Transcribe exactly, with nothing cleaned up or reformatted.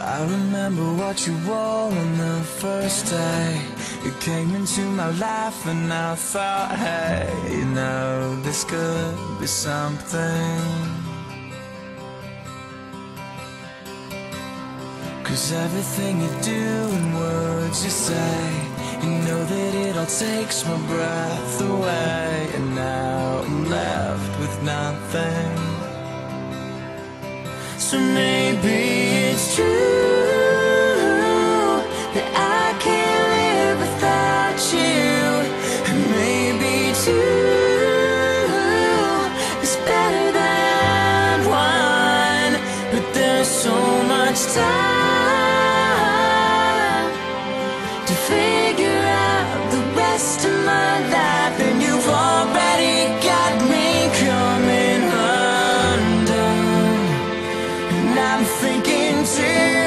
I remember what you wore on the first day. You came into my life and I thought, hey, you know, this could be something. 'Cause everything you do and words you say, you know that it all takes my breath away. And now I'm left with nothing. So maybe it's true that I can't live without you. And maybe two is better than one. But there's so much time to figure out the rest of my life, and you've already got me coming undone. And I'm thinking too